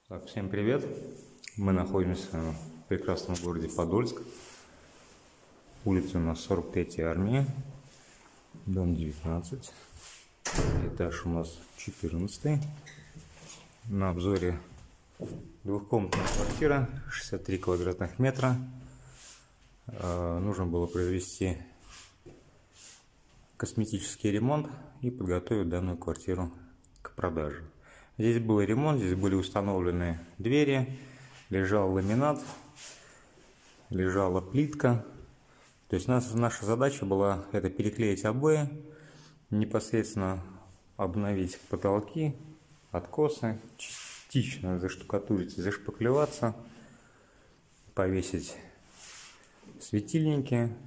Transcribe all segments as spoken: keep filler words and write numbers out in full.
Так, всем привет! Мы находимся в прекрасном городе Подольск. Улица у нас сорок третья армия, дом девятнадцать, этаж у нас четырнадцатый. На обзоре двухкомнатная квартира, шестьдесят три квадратных метра. Э, нужно было произвести косметический ремонт и подготовить данную квартиру к продаже. Здесь был ремонт, здесь были установлены двери, лежал ламинат, лежала плитка. То есть наша, наша задача была это переклеить обои, непосредственно обновить потолки, откосы, частично заштукатурить, зашпаклеваться, повесить светильники,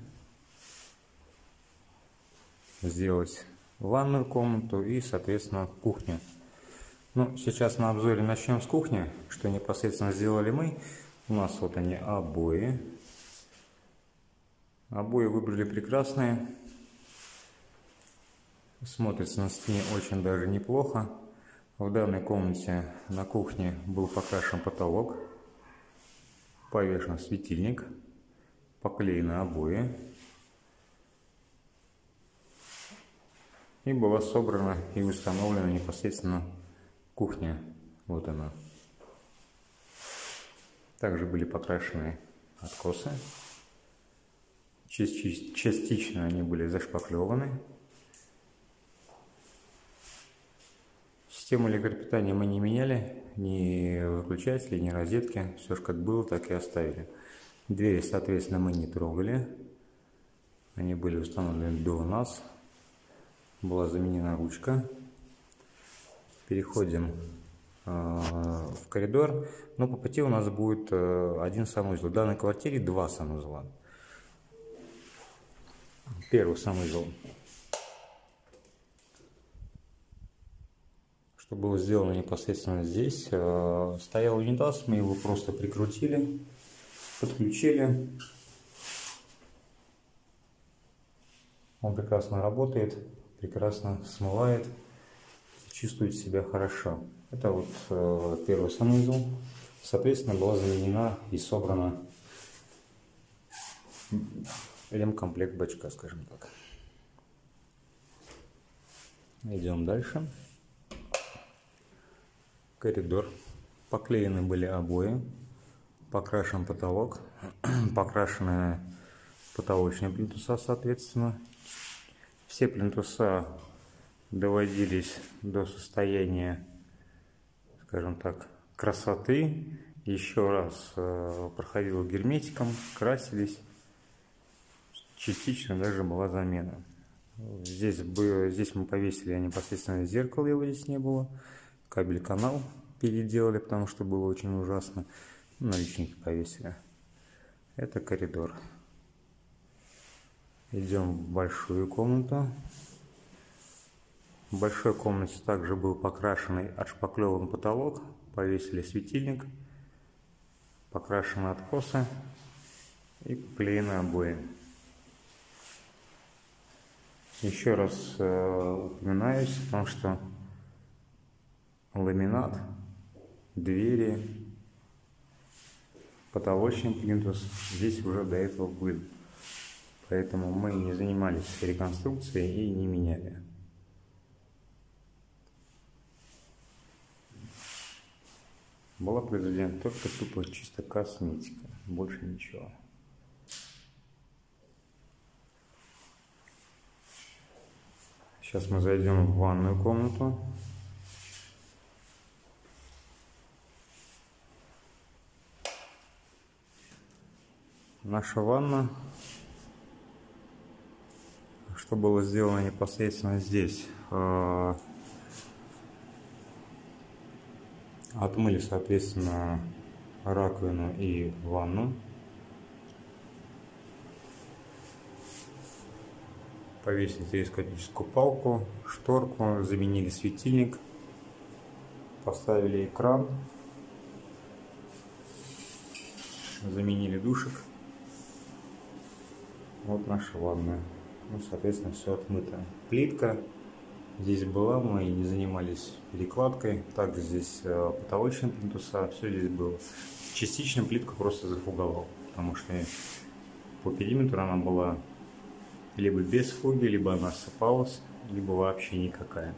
сделать ванную комнату и, соответственно, кухню. Ну, сейчас на обзоре начнем с кухни, что непосредственно сделали мы. У нас вот они обои. Обои выбрали прекрасные. Смотрится на стене очень даже неплохо. В данной комнате на кухне был покрашен потолок, повешен светильник, поклеены обои. И была собрана и установлена непосредственно кухня. Вот она. Также были покрашены откосы. Частично они были зашпаклеваны. Систему электропитания мы не меняли, ни выключатели, ни розетки. Все же как было, так и оставили. Двери, соответственно, мы не трогали. Они были установлены до нас. Была заменена ручка. Переходим э, в коридор. Но по пути у нас будет э, один санузел. В данной квартире два санузла. Первый санузел. Что было сделано непосредственно здесь. Э, стоял унитаз, мы его просто прикрутили, подключили. Он прекрасно работает, прекрасно смывает. Чувствует себя хорошо. Это вот э, первый санузел. Соответственно, была заменена и собрана ремкомплект бачка, скажем так. Идем дальше. Коридор. Поклеены были обои. Покрашен потолок. Покрашены потолочные плинтуса, соответственно. Все плинтуса доводились до состояния, скажем так, красоты. Еще раз э, проходил герметиком, красились. Частично даже была замена. Здесь, бы, здесь мы повесили непосредственно зеркало, его здесь не было. Кабель-канал переделали, потому что было очень ужасно. Наличники повесили. Это коридор. Идем в большую комнату. В большой комнате также был покрашенный отшпаклеван потолок, повесили светильник, покрашены откосы и поклеены обои. Еще раз э, упоминаюсь о том, что ламинат, двери, потолочный плинтус здесь уже до этого был. Поэтому мы не занимались реконструкцией и не меняли. Была произведена только тупо чисто косметика, больше ничего. Сейчас мы зайдем в ванную комнату. Наша ванна. Что было сделано непосредственно здесь? Отмыли, соответственно, раковину и ванну. Повесили телескопическую палку, шторку, заменили светильник, поставили экран, заменили душик. Вот наша ванная. Ну, соответственно, все отмыто. Плитка, здесь была, мы не занимались перекладкой. Также здесь потолочные плинтуса, все здесь было. Частично плитку просто зафуговал, потому что по периметру она была либо без фуги, либо она осыпалась, либо вообще никакая.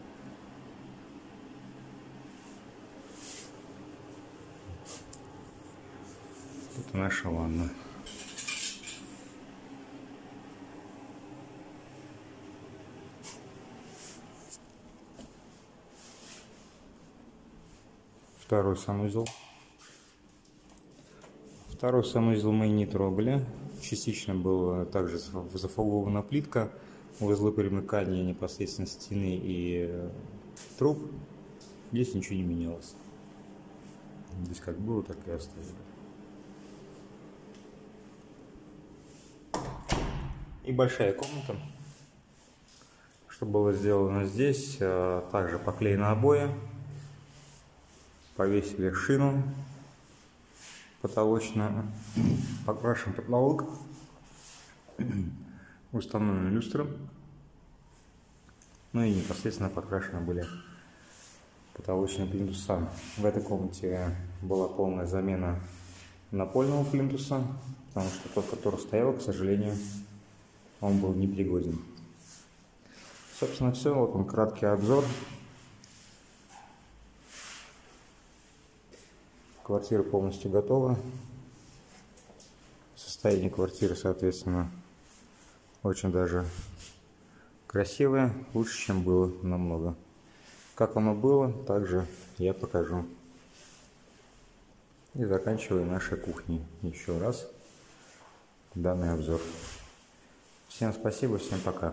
Это наша ванна. Второй санузел. Второй санузел мы не трогали. Частично была также зафугована плитка. Узлы примыкания непосредственно стены и труб. Здесь ничего не менялось. Здесь как было, так и оставили. И большая комната. Что было сделано здесь? Также поклеены обои. Повесили шину потолочную. Покрашен потолок. Установлена люстра. Ну и непосредственно покрашены были потолочные плинтуса. В этой комнате была полная замена напольного плинтуса, потому что тот, который стоял, к сожалению, он был непригоден. Собственно, все. Вот он, краткий обзор. Квартира полностью готова. Состояние квартиры, соответственно, очень даже красивое, лучше, чем было намного. Как оно было, также я покажу. И заканчиваю нашей кухней еще раз данный обзор. Всем спасибо, всем пока.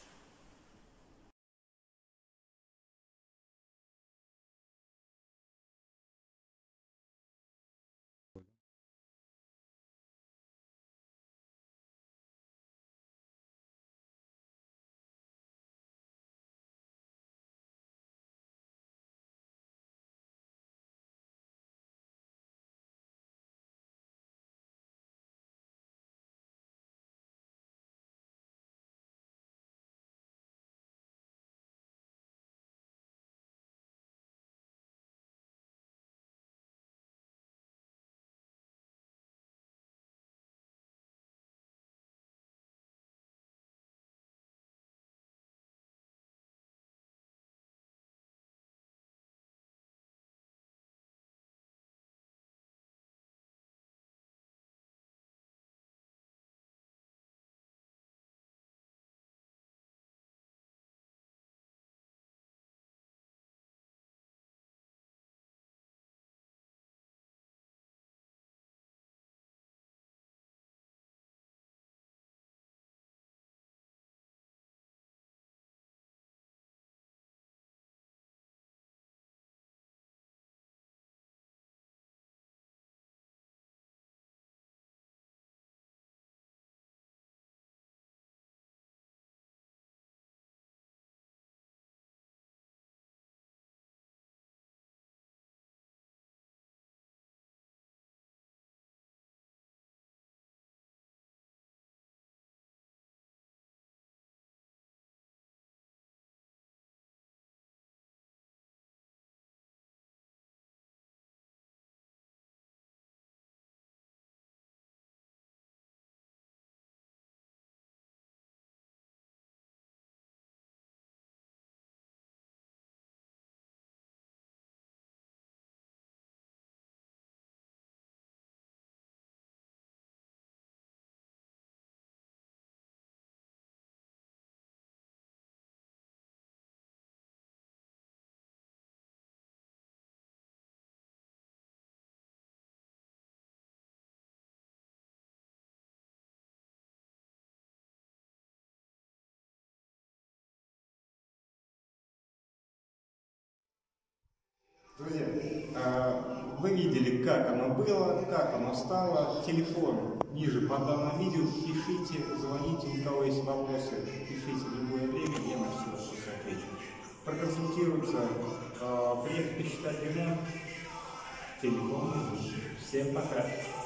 Друзья, вы видели, как оно было, как оно стало. Телефон ниже под данным видео. Пишите, звоните, у кого есть вопросы, пишите в любое время, я на все вопросы отвечу. Проконсультируйте, приехать посчитать ремонт. Телефон. Всем пока.